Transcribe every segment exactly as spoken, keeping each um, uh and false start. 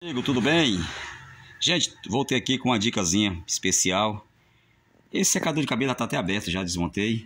Amigo, tudo bem? Gente, voltei aqui com uma dicasinha especial. Esse secador de cabelo está até aberto, já desmontei.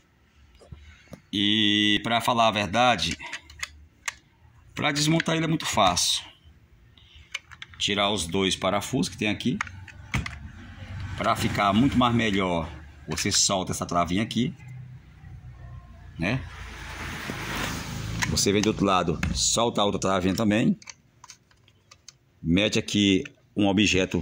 E para falar a verdade, para desmontar ele é muito fácil. Tirar os dois parafusos que tem aqui. Para ficar muito mais melhor, você solta essa travinha aqui, né? Você vem do outro lado, solta a outra travinha também. Mete aqui um objeto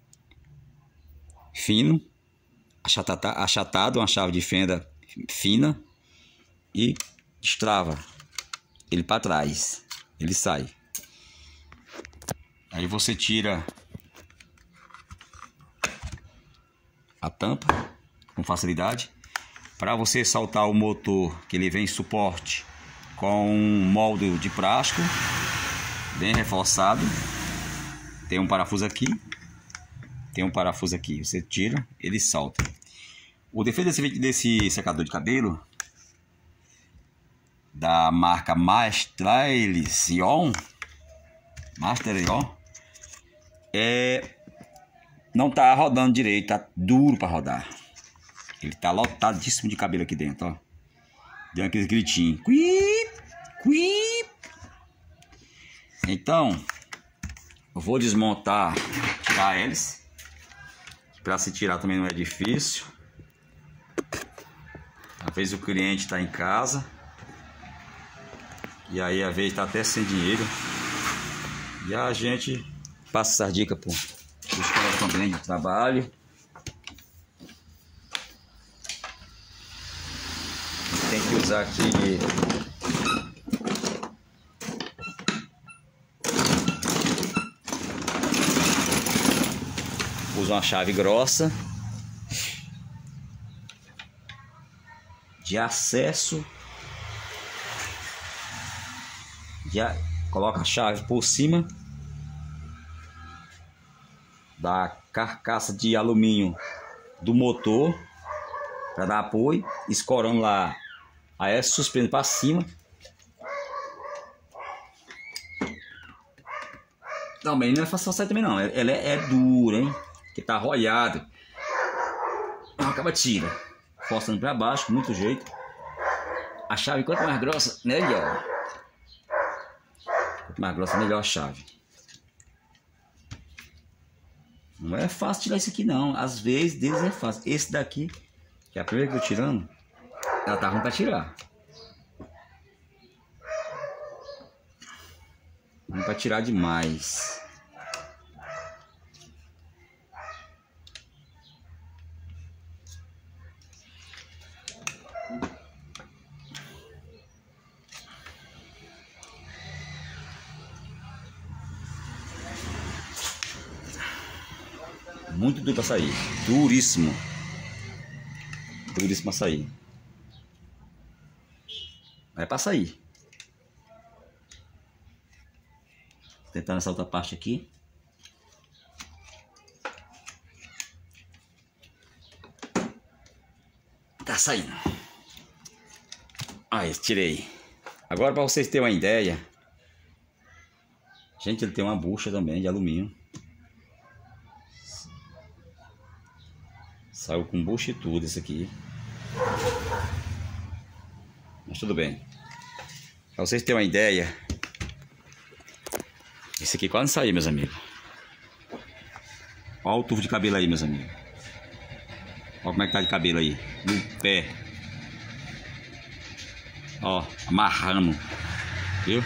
fino, achatado, achatado, uma chave de fenda fina, e destrava ele para trás, ele sai. Aí você tira a tampa com facilidade. Para você saltar o motor, que ele vem em suporte com um molde de plástico bem reforçado. Tem um parafuso aqui, tem um parafuso aqui. Você tira, ele solta. O defeito desse, desse secador de cabelo da marca Masterlion, Masterlion, é não tá rodando direito, tá duro para rodar. Ele tá lotadíssimo de cabelo aqui dentro, ó. Deu aqueles gritinhos. Quip, quip. Então, eu vou desmontar, tirar a hélice. Para se tirar também não é difícil. Às vezes o cliente está em casa. E aí às vezes está até sem dinheiro. E a gente passa essas dicas para os colegas também de trabalho. Tem que usar aqui usa uma chave grossa de acesso, já coloca a chave por cima da carcaça de alumínio do motor para dar apoio, escorando lá, aí suspende para cima. Também não é fácil sair também não, ela é, é dura, hein? Que tá arroiado. Acaba tira, forçando para baixo, muito jeito. A chave quanto mais grossa, melhor. Quanto mais grossa, melhor a chave. Não é fácil tirar isso aqui não. Às vezes deles é fácil. Esse daqui, que é a primeira que eu tô tirando, ela tá ruim para tirar. Ruim para tirar demais. Muito duro para sair, duríssimo, duríssimo para sair, é para sair. Tentando essa outra parte aqui, tá saindo. Aí, tirei. Agora, para vocês terem uma ideia, gente, ele tem uma bucha também de alumínio. Saiu com bucha e tudo isso aqui. Mas tudo bem. Pra vocês terem uma ideia, esse aqui quase saiu, meus amigos. Olha o tufo de cabelo aí, meus amigos. Olha como é que tá de cabelo aí. No pé. Ó, amarrando. Viu?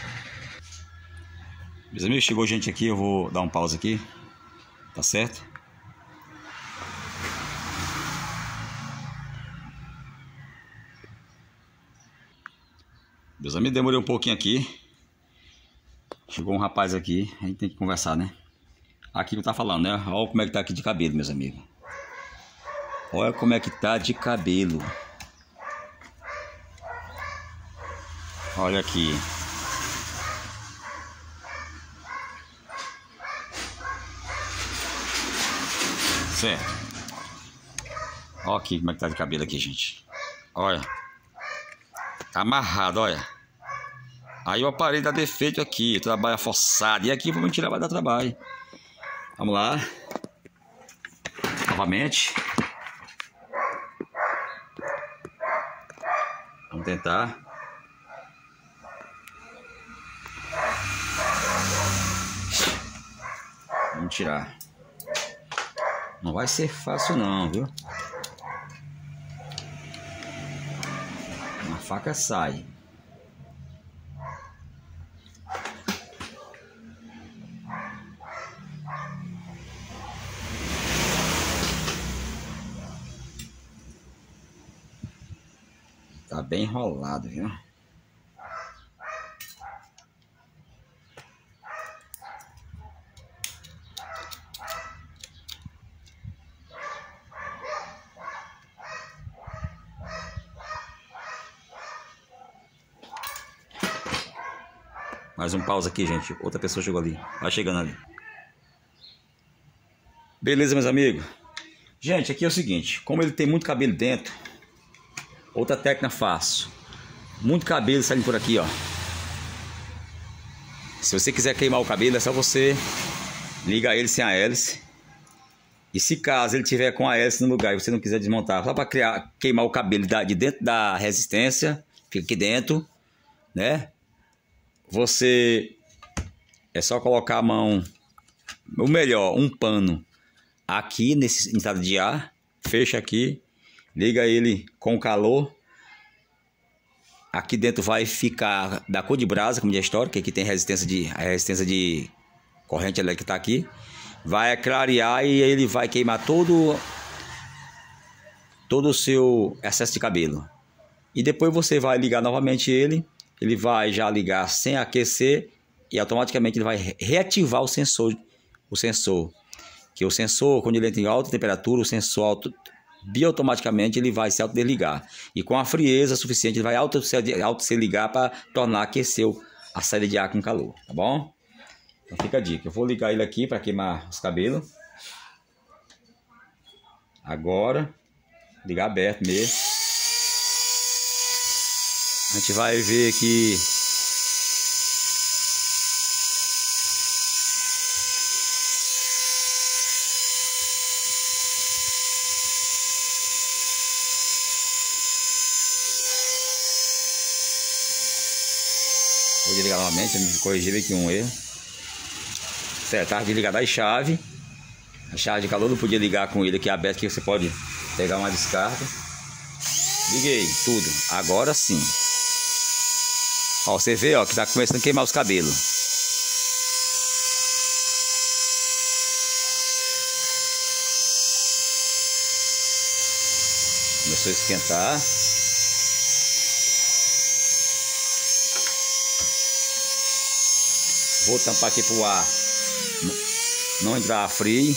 Meus amigos, chegou gente aqui, eu vou dar um pause aqui. Tá certo? Meus amigos, demorei um pouquinho aqui. Chegou um rapaz aqui, a gente tem que conversar, né? Aqui não tá falando, né? Olha como é que tá aqui de cabelo, meus amigos. Olha como é que tá de cabelo. Olha aqui. Certo. Olha aqui como é que tá de cabelo aqui, gente. Olha. Tá amarrado, olha. Aí o aparelho dá defeito aqui, trabalha forçado. E aqui vamos tirar, vai dar trabalho. Vamos lá. Novamente. Vamos tentar. Vamos tirar. Não vai ser fácil não, viu? Uma faca sai. Tá bem enrolado, viu? Mais um pausa aqui, gente. Outra pessoa chegou ali. Vai chegando ali. Beleza, meus amigos? Gente, aqui é o seguinte. Como ele tem muito cabelo dentro, outra técnica fácil. Muito cabelo saindo por aqui, ó. Se você quiser queimar o cabelo, é só você ligar ele sem a hélice. E se caso ele tiver com a hélice no lugar e você não quiser desmontar, só para criar, queimar o cabelo de dentro da resistência, fica aqui dentro, né? Você é só colocar a mão, ou melhor, um pano aqui nesse entrada de ar, fecha aqui, liga ele com calor. Aqui dentro vai ficar da cor de brasa, como diz a história, que aqui tem resistência de, a resistência de corrente elétrica que está aqui. Vai clarear e ele vai queimar todo, todo o seu excesso de cabelo. E depois você vai ligar novamente ele. Ele vai já ligar sem aquecer e automaticamente ele vai reativar o sensor. O sensor. Que o sensor, quando ele entra em alta temperatura, o sensor auto, bioautomaticamente ele vai se autodesligar. E com a frieza suficiente ele vai auto se, auto se ligar para tornar aquecer a saída de ar com calor. Tá bom? Então fica a dica. Eu vou ligar ele aqui para queimar os cabelos. Agora. Ligar aberto mesmo. A gente vai ver aqui. Vou desligar novamente, eu me corrigir aqui um erro. Certo, tá desligado a chave. A chave de calor não podia ligar com ele aqui aberto, que você pode pegar uma descarga. Liguei tudo. Agora sim. Ó, você vê, ó, que tá começando a queimar os cabelos. Começou a esquentar. Vou tampar aqui pro ar não entrar frio.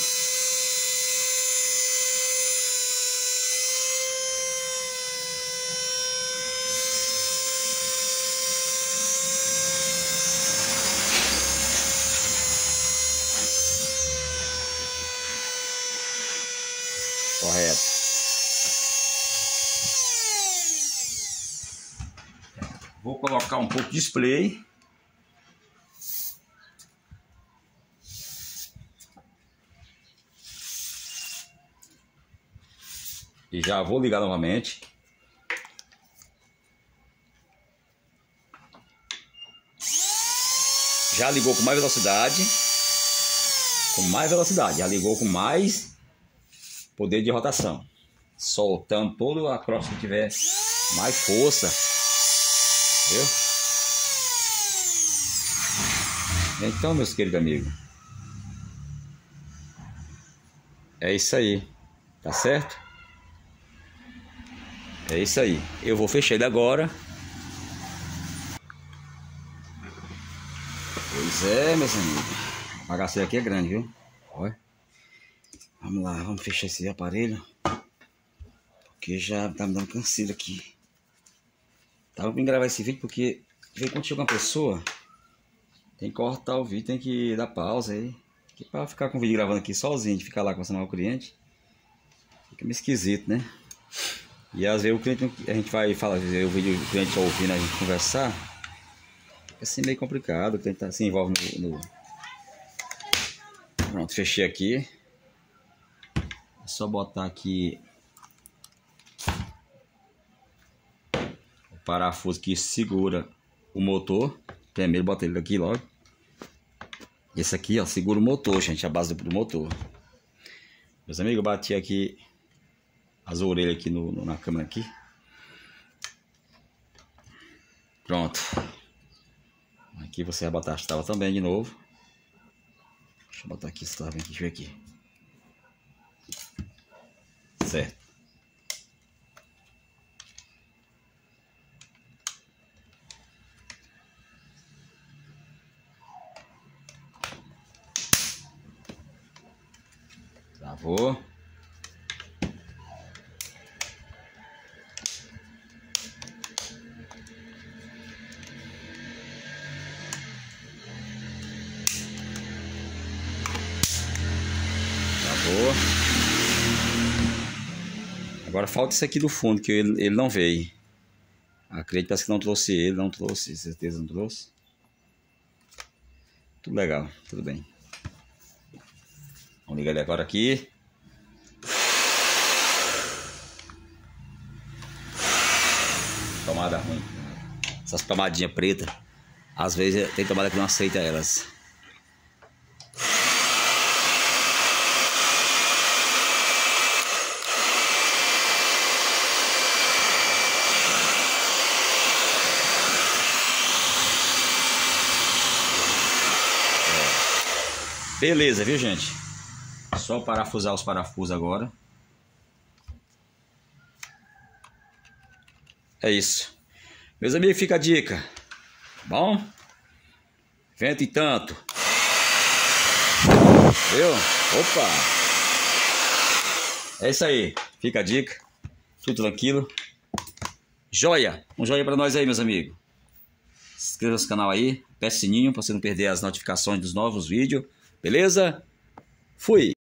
Correto. Vou colocar um pouco de spray. E já vou ligar novamente. Já ligou com mais velocidade. Com mais velocidade. Já ligou com mais poder de rotação, soltando todo a crosta que tiver mais força, viu? Então, meus queridos amigos, é isso aí, tá certo? É isso aí. Eu vou fechar ele agora. Pois é, meus amigos, a bagaceira aqui é grande, viu? Olha. Vamos lá, vamos fechar esse aparelho, porque já tá me dando canseira aqui. Tava pra gravar esse vídeo porque veio quando chega uma pessoa, tem que cortar o vídeo, tem que dar pausa aí. Porque pra ficar com o vídeo gravando aqui sozinho, de ficar lá conversando com o cliente, fica meio esquisito, né? E às vezes o cliente, a gente vai falar, o vídeo, o cliente ouvindo a gente conversar, É assim meio complicado, tentar se envolve no, no... Pronto, fechei aqui. É só botar aqui o parafuso que segura o motor. Primeiro bota ele aqui logo. Esse aqui, ó, segura o motor, gente, a base do motor. Meus amigos, eu bati aqui as orelhas aqui no, no, na câmera aqui. Pronto. Aqui você vai botar as tábuas também de novo. Deixa eu botar aqui as tábuas aqui, deixa eu ver aqui. Certo. Travou. Travou. Agora falta isso aqui do fundo, que ele, ele não veio. Acredito que não trouxe ele, não trouxe, certeza não trouxe. Tudo legal, tudo bem. Vamos ligar ele agora aqui. Tomada ruim. Essas tomadinhas pretas, às vezes tem tomada que não aceita elas. Beleza, viu, gente? Só parafusar os parafusos agora. É isso. Meus amigos, fica a dica. Bom? Vento e tanto. Viu? Opa! É isso aí. Fica a dica. Tudo tranquilo. Joia! Um joia pra nós aí, meus amigos. Se inscreva no canal aí. Aperta o sininho pra você não perder as notificações dos novos vídeos. Beleza? Fui!